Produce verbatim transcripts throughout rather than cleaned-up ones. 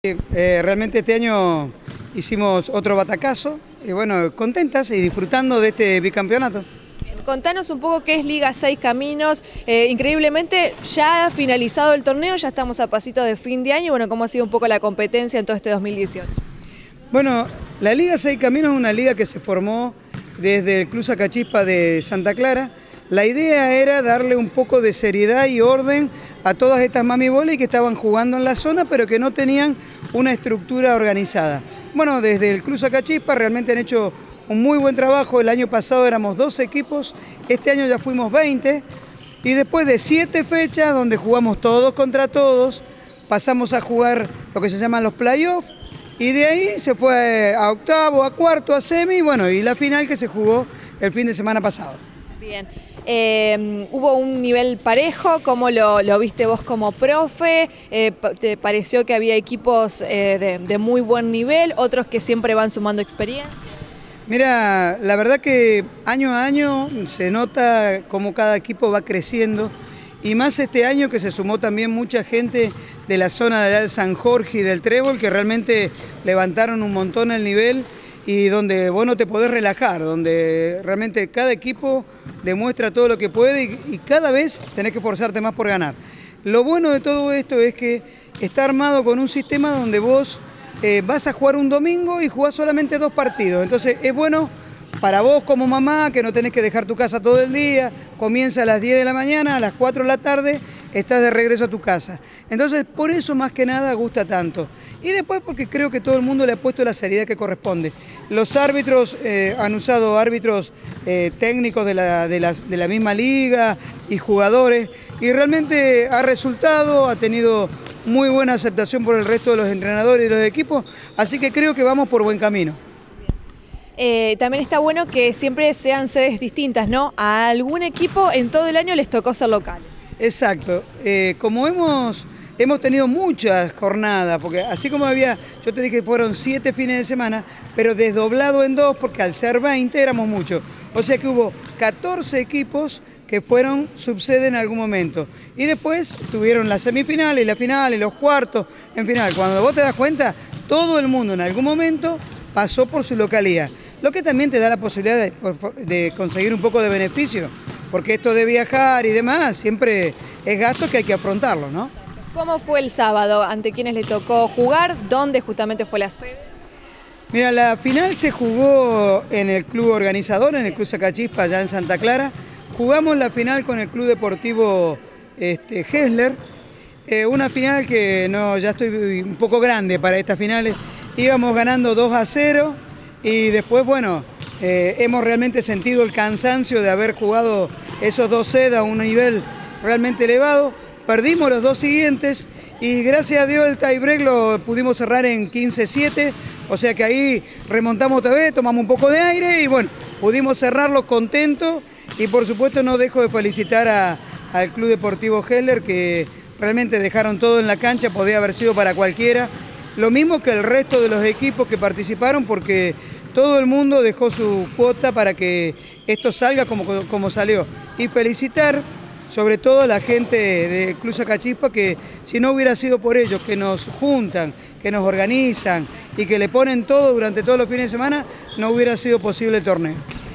Eh, realmente este año hicimos otro batacazo y bueno, contentas y disfrutando de este bicampeonato. Contanos un poco qué es Liga Seis Caminos. Eh, increíblemente ya ha finalizado el torneo, ya estamos a pasito de fin de año. Bueno, ¿cómo ha sido un poco la competencia en todo este dos mil dieciocho? Bueno, la Liga Seis Caminos es una liga que se formó desde el Club Sacachispa de Santa Clara. La idea era darle un poco de seriedad y orden a todas estas mami volley que estaban jugando en la zona, pero que no tenían una estructura organizada. Bueno, desde el Club Sacachispa realmente han hecho un muy buen trabajo. El año pasado éramos doce equipos, este año ya fuimos veinte, y después de siete fechas donde jugamos todos contra todos, pasamos a jugar lo que se llaman los playoffs, y de ahí se fue a octavo, a cuarto, a semi, bueno, y la final que se jugó el fin de semana pasado. Bien, eh, hubo un nivel parejo. ¿Cómo lo, lo viste vos como profe? Eh, ¿Te pareció que había equipos eh, de, de muy buen nivel, otros que siempre van sumando experiencia? Mira, la verdad que año a año se nota cómo cada equipo va creciendo, y más este año que se sumó también mucha gente de la zona de San Jorge y del Trébol, que realmente levantaron un montón el nivel y donde vos no te podés relajar, donde realmente cada equipo demuestra todo lo que puede y, y cada vez tenés que esforzarte más por ganar. Lo bueno de todo esto es que está armado con un sistema donde vos eh, vas a jugar un domingo y jugás solamente dos partidos, entonces es bueno para vos como mamá, que no tenés que dejar tu casa todo el día, comienza a las diez de la mañana, a las cuatro de la tarde estás de regreso a tu casa. Entonces por eso más que nada gusta tanto. Y después porque creo que todo el mundo le ha puesto la seriedad que corresponde. Los árbitros eh, han usado árbitros eh, técnicos de la, de, la, de la misma liga y jugadores, y realmente ha resultado, ha tenido muy buena aceptación por el resto de los entrenadores y los equipos, así que creo que vamos por buen camino. Eh, también está bueno que siempre sean sedes distintas, ¿no? A algún equipo en todo el año les tocó ser locales. Exacto. Eh, como hemos, hemos tenido muchas jornadas, porque así como había, yo te dije que fueron siete fines de semana, pero desdoblado en dos, porque al ser veinte éramos muchos. O sea que hubo catorce equipos que fueron subsede en algún momento. Y después tuvieron la semifinal y la final y los cuartos, en final. Cuando vos te das cuenta, todo el mundo en algún momento pasó por su localidad. Lo que también te da la posibilidad de, de conseguir un poco de beneficio, porque esto de viajar y demás siempre es gasto que hay que afrontarlo, ¿no? ¿Cómo fue el sábado? ¿Ante quiénes le tocó jugar? ¿Dónde justamente fue la sede? Mira, la final se jugó en el club organizador, en el Club Sacachispa, allá en Santa Clara. Jugamos la final con el Club Deportivo este, Hessler, eh, una final que no, ya estoy un poco grande para estas finales. Íbamos ganando dos a cero y después, bueno, eh, hemos realmente sentido el cansancio de haber jugado esos dos sets a un nivel realmente elevado. Perdimos los dos siguientes y gracias a Dios el tiebreak lo pudimos cerrar en quince siete, o sea que ahí remontamos otra vez, tomamos un poco de aire y bueno, pudimos cerrarlo contentos. Y por supuesto no dejo de felicitar a, al Club Deportivo Hessler, que realmente dejaron todo en la cancha, podía haber sido para cualquiera. Lo mismo que el resto de los equipos que participaron, porque todo el mundo dejó su cuota para que esto salga como, como salió. Y felicitar sobre todo a la gente de Club Sacachispa, que si no hubiera sido por ellos, que nos juntan, que nos organizan y que le ponen todo durante todos los fines de semana, no hubiera sido posible el torneo.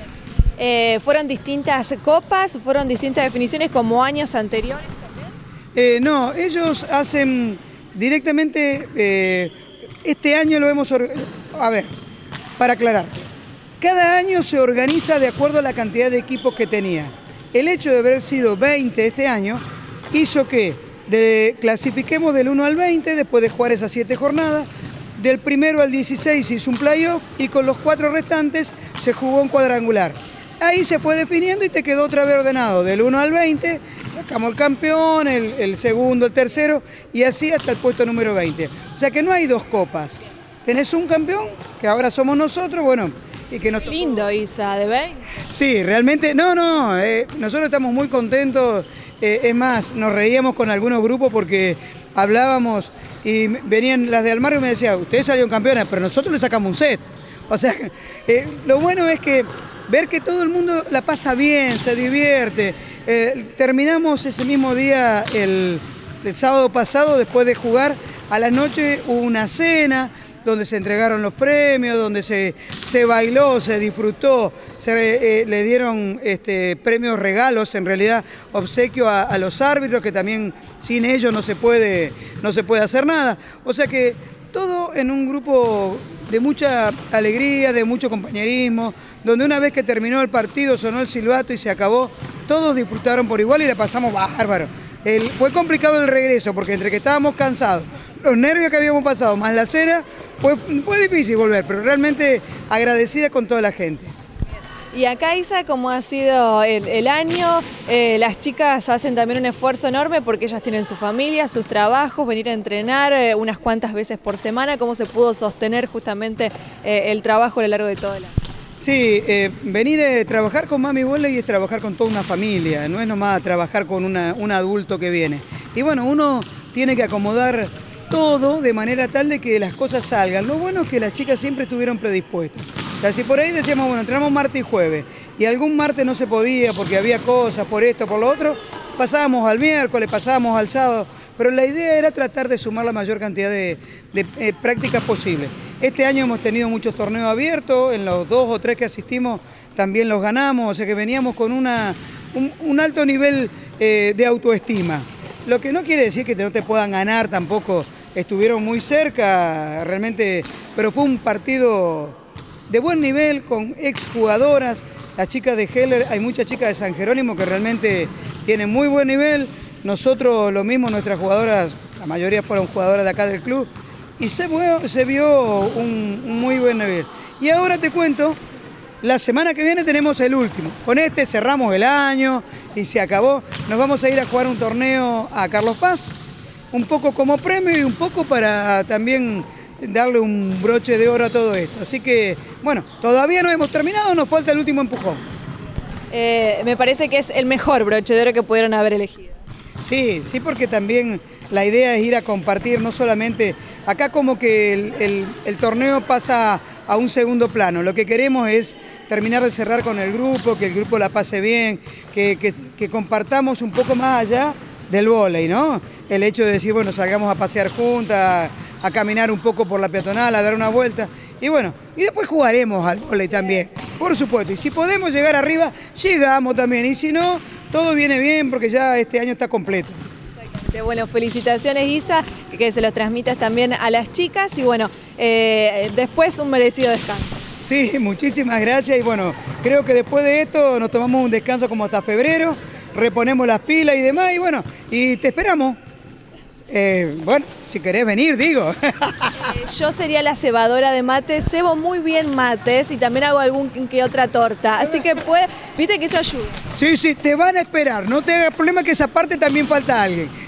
Eh, ¿Fueron distintas copas, fueron distintas definiciones como años anteriores también? Eh, no, ellos hacen directamente, eh, este año lo hemos, a ver, para aclararte, cada año se organiza de acuerdo a la cantidad de equipos que tenía. El hecho de haber sido veinte este año hizo que de, clasifiquemos del uno al veinte, después de jugar esas siete jornadas, del primero al dieciséis se hizo un playoff y con los cuatro restantes se jugó un cuadrangular. Ahí se fue definiendo y te quedó otra vez ordenado, del uno al veinte, sacamos el campeón, el, el segundo, el tercero, y así hasta el puesto número veinte. O sea que no hay dos copas. Tenés un campeón, que ahora somos nosotros, bueno, y que nos... Lindo, Isa, de veinte. Sí, realmente, no, no, eh, nosotros estamos muy contentos, eh, es más, nos reíamos con algunos grupos porque hablábamos y venían las de Almagro y me decían, ustedes salieron campeones, pero nosotros le sacamos un set. O sea, eh, lo bueno es que ver que todo el mundo la pasa bien, se divierte. Eh, terminamos ese mismo día, el, el sábado pasado, después de jugar, A la noche hubo una cena donde se entregaron los premios, donde se, se bailó, se disfrutó, se, eh, le dieron este, premios regalos, en realidad obsequio a, a los árbitros, que también sin ellos no se puede, no se puede hacer nada. O sea que todo en un grupo de mucha alegría, de mucho compañerismo, donde una vez que terminó el partido sonó el silbato y se acabó, todos disfrutaron por igual y la pasamos bárbaro. El, fue complicado el regreso porque entre que estábamos cansados, los nervios que habíamos pasado, más la cena, fue, fue difícil volver, pero realmente agradecida con toda la gente. Y acá, Isa, como ha sido el, el año, eh, las chicas hacen también un esfuerzo enorme porque ellas tienen su familia, sus trabajos, venir a entrenar eh, unas cuantas veces por semana. ¿Cómo se pudo sostener justamente eh, el trabajo a lo largo de todo el año? Sí, eh, venir a trabajar con Mami Volley es trabajar con toda una familia, no es nomás trabajar con una, un adulto que viene. Y bueno, uno tiene que acomodar todo de manera tal de que las cosas salgan. Lo bueno es que las chicas siempre estuvieron predispuestas. O sea, si por ahí decíamos, bueno, entrenamos martes y jueves, y algún martes no se podía porque había cosas, por esto, por lo otro, pasábamos al miércoles, pasábamos al sábado, pero la idea era tratar de sumar la mayor cantidad de, de eh, prácticas posible. Este año hemos tenido muchos torneos abiertos, en los dos o tres que asistimos también los ganamos, o sea que veníamos con una, un, un alto nivel eh, de autoestima. Lo que no quiere decir que no te puedan ganar tampoco, estuvieron muy cerca realmente, pero fue un partido de buen nivel con exjugadoras. Las chicas de Heller, hay muchas chicas de San Jerónimo que realmente tienen muy buen nivel. Nosotros lo mismo, nuestras jugadoras, la mayoría fueron jugadoras de acá del club, y se vio, se vio un, un muy buen nivel. Y ahora te cuento, la semana que viene tenemos el último. Con este cerramos el año y se acabó. Nos vamos a ir a jugar un torneo a Carlos Paz, un poco como premio y un poco para también darle un broche de oro a todo esto. Así que, bueno, todavía no hemos terminado, nos falta el último empujón. Eh, me parece que es el mejor broche de oro que pudieron haber elegido. Sí, sí, porque también la idea es ir a compartir, no solamente, acá como que el, el, el torneo pasa a un segundo plano, lo que queremos es terminar de cerrar con el grupo, que el grupo la pase bien, que, que, que compartamos un poco más allá del vóley, ¿no? El hecho de decir, bueno, salgamos a pasear juntas, a caminar un poco por la peatonal, a dar una vuelta, y bueno, y después jugaremos al vóley también, por supuesto, y si podemos llegar arriba, llegamos también, y si no, todo viene bien porque ya este año está completo. Exactamente. Bueno, felicitaciones, Isa, que se los transmitas también a las chicas, y bueno, eh, después un merecido descanso. Sí, muchísimas gracias, y bueno, creo que después de esto nos tomamos un descanso como hasta febrero, reponemos las pilas y demás, y bueno, y te esperamos. Eh, bueno, si querés venir, digo. Yo sería la cebadora de mates, cebo muy bien mates y también hago algún que otra torta, así que puede, viste que eso ayuda. Sí, sí, te van a esperar, no te hagas problema que esa parte también falta alguien.